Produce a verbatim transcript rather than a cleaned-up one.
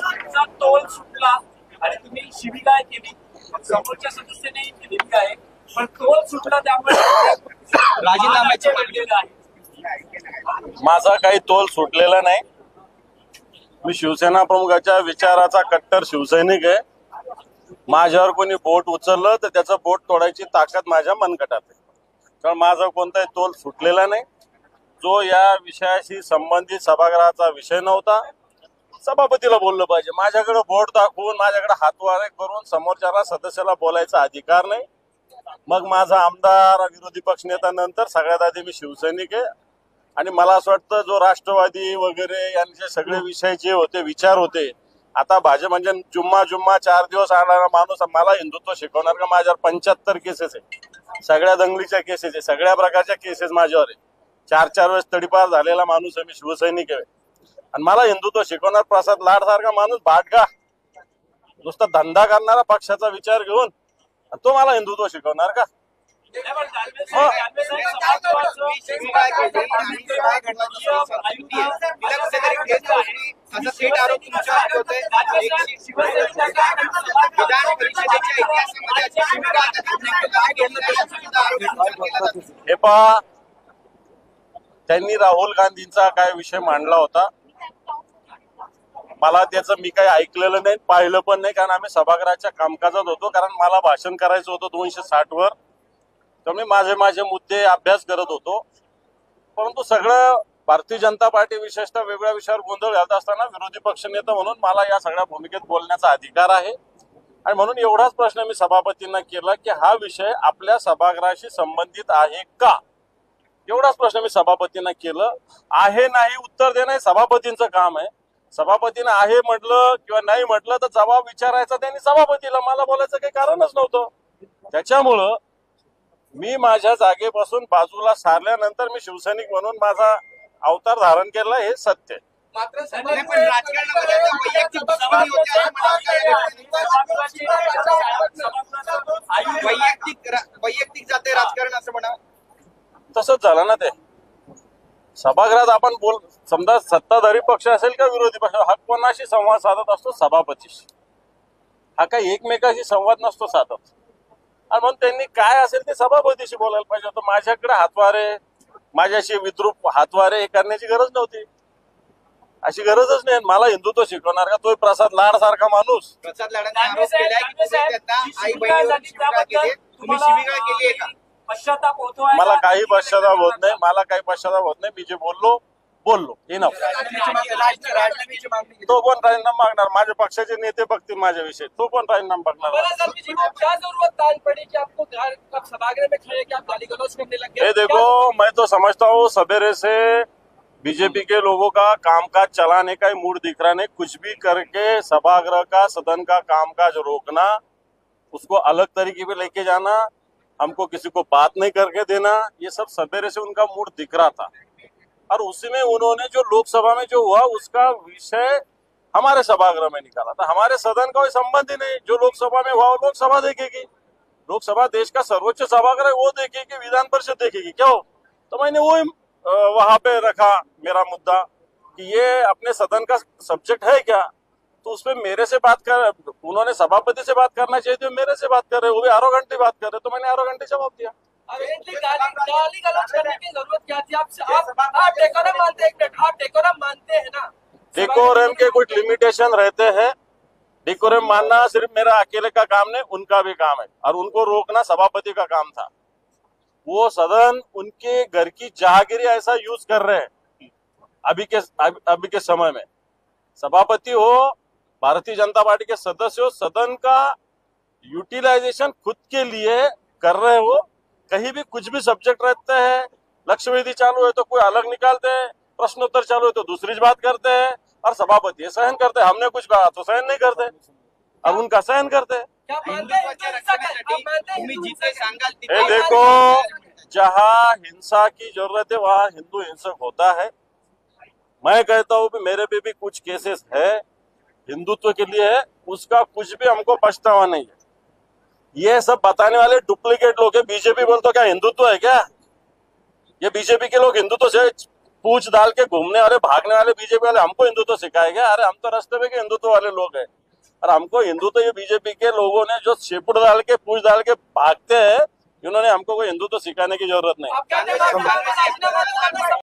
तुमचा तोल सुटला आणि तुम्ही शिवीगाळ केली, समोरच्या सदस्याने केलेली आहे, पण तोल सुटला त्यामुळे राजीनाम्याचे मांडलेलं आहे. माझा काही तोल सुटलेला नाही. मी शिवसेना प्रमुखाच्या विचाराचा कट्टर शिवसैनिक आहे. माझ्यावर कोणी बोट उचललं तर त्याचं बोट तोडायची ताकद माझ्या मनगटात आहे. कारण माझा कोणताही तोल सुटलेला नाही. जो या विषयाशी संबंधित सभागृहाचा विषय नव्हता, सभापतीला बोललं पाहिजे. माझ्याकडे बोट दाखवून, माझ्याकडे हातवारे करून समोरच्याला सदस्याला बोलायचा अधिकार नाही. मग माझा आमदार, विरोधी पक्षनेता, नंतर सगळ्यात आधी मी शिवसैनिक आहे. आणि मला असं वाटतं जो राष्ट्रवादी वगैरे यांचे सगळे विषय जे होते, विचार होते, आता भाजप म्हणजे जुम्मा जुम्मा चार दिवस आणणारा माणूस मला हिंदुत्व शिकवणार का? माझ्यावर पंच्याहत्तर केसेस आहे, सगळ्या दंगलीच्या केसेस आहे, सगळ्या प्रकारच्या केसेस माझ्यावर आहे. चार चार वेळेस तडीपार झालेला माणूस आहे मी, शिवसैनिक आहे. आणि मला हिंदुत्व शिकवणार प्रसाद लाड सारखा माणूस भाटका, नुसता धंदा करणारा पक्षाचा विचार घेऊन, तो मला हिंदुत्व शिकवणार का? हे पहा, त्यांनी राहुल गांधींचा काय विषय मांडला होता, मला त्याचं मी काही ऐकलेलं नाही, पाहिलं पण नाही. कारण आम्ही सभागृहाच्या कामकाजात होतो. कारण मला भाषण करायचं होतं दोनशे साठ वर, त्यामुळे माझे माझे मुद्दे अभ्यास करत होतो. परंतु सगळं भारतीय जनता पार्टी विशेषतः वेगळ्या विषयावर गोंधळ घालत असताना विरोधी पक्षनेता म्हणून मला या सगळ्या भूमिकेत बोलण्याचा अधिकार आहे. आणि म्हणून एवढाच प्रश्न मी सभापतींना केला की हा विषय आपल्या सभागृहाशी संबंधित आहे का? एवढाच प्रश्न मी सभापतींना केलं. आहे नाही उत्तर देणं हे सभापतींचं काम आहे. सभापतीनं आहे म्हटलं किंवा नाही म्हटलं तर जबाब विचारायचा त्यांनी सभापतीला, मला बोलायचं काही कारणच नव्हतं. त्याच्यामुळं मी माझ्या जागेपासून बाजूला सारल्यानंतर मी शिवसैनिक म्हणून माझा अवतार धारण केला, हे सत्य. मात्र वैयक्तिक वैयक्तिक जाते राजकारण असं म्हणा, तसंच झालं ना. ते सभागृहात आपण बोल, समजा सत्ताधारी पक्ष असेल का विरोधी पक्ष, हा कोणाशी संवाद साधत असतो? सभापतीशी. हा काही एकमेकाशी संवाद नसतो साधत. आणि म्हणून त्यांनी काय असेल ते सभापतीशी बोलायला पाहिजे होतं. माझ्याकडे हातवारे, माझ्याशी विद्रूप हातवारे हे करण्याची गरज नव्हती. अशी गरजच नाही. मला हिंदुत्व शिकवणार का तो प्रसाद लाड सारखा माणूस? प्रसाद लाडांचा आरोप केलाय की आई बहिणीवर शिवीगाळ केली, तुम्ही शिवीगाळ केली आहे का? पश्चाताप होतोय? मला काही पश्चाताप होत नाही. मला काही पश्चाताप होत नाही. मी जे बोललो बोललो हे ना. तो पण राजीनामा मागणार? माझ्या पक्षाचे नेते बघतील माझ्याविषयी, तो पण राजीनामा मागणार. ये देखो, मैं तो समझता हूँ सवेरे से बीजेपी के लोगों का कामकाज चलाने का ही मूड दिख रहा नहीं. कुछ भी करके सभागृह का, सदन का कामकाज रोकना, उसको अलग तरीके पे लेके जाना, हमको किसी को बात नहीं करके देना, ये सब सवेरे से उनका मूड दिख रहा था. और उसी में उन्होंने जो लोकसभा में जो हुआ उसका विषय हमारे सभागृह में निकाला था. हमारे सदन का कोई संबंध ही नहीं. जो लोकसभा में हुआ वो लोकसभा देखेगी. लोकसभा देश का सर्वोच्च सभागृह है, वो देखेगी. विधान परिषद देखेगी. क्या हो? तो मैंने वो वहां पे रखा मेरा मुद्दा कि ये अपने सदन का सब्जेक्ट है क्या, तो उसमें मेरे से बात कर, उन्होंने सभापति से बात करना चाहिए, तो मेरे से बात कर रहे, वो भी आरो घंटे बात कर रहे, तो मैंने आरो घंटे जवाब दिया. गाली गलौज करने की जरूरत क्या थी? आप आप डेकोरम मानते हैं? आप डेकोरम मानते हैं ना? डेकोरम के कुछ लिमिटेशन रहते हैं. डेकोरम मानना सिर्फ मेरा अकेले का काम नहीं, उनका भी काम है. और उनको रोकना सभापति का काम था. वो सदन उनके घर की जहागिरी ऐसा यूज कर रहे हैं अभी के अभी के समय में. सभापति हो, भारतीय जनता पार्टी के सदस्य हो, सदन का यूटिलाइजेशन खुद के लिए कर रहे हो. कहीं भी कुछ भी सब्जेक्ट रहते हैं, लक्ष्यवेधी चालू है तो कोई अलग निकालते हैं, प्रश्नोत्तर चालू है तो दूसरी बात करते हैं, और सभापति सहन करते हैं. हमने कुछ कहा तो सहन नहीं करते, अब उनका सहन करते हैं. ये देखो, जहाँ हिंसा की जरूरत है वहाँ हिंदू हिंसक होता है. मैं कहता हूँ कि मेरे पे भी कुछ केसेस है, हिंदुत्व के लिए है, उसका कुछ भी हमको पछतावा नहीं है. ये सब बताने वाले डुप्लीकेट लोग हैं. बीजेपी बोलते क्या हिंदुत्व है क्या? ये बीजेपी के लोग हिंदुत्व से पूछ डाल के घूमने वाले भागने वाले बीजेपी वाले हमको हिंदुत्व सिखाएंगे? अरे हम तो रास्ते में के हिंदुत्व वाले लोग हैं, और हमको हिंदुत्व ये बीजेपी के लोगों ने जो शेपुड़ डाल के पूछ डाल के भागते हैं, इन्होंने हमको कोई हिंदुत्व सिखाने की जरूरत नहीं।